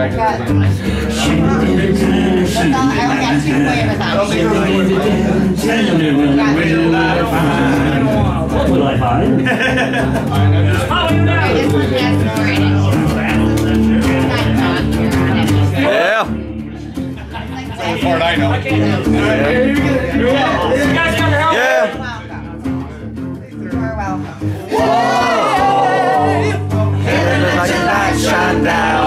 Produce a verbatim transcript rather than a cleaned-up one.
back got, to that's all, I only got two flavors out. What would I buy? Okay, this one has more in it. Yeah. So far as I know. Yeah. You're welcome. Whoa! Like a light shine down.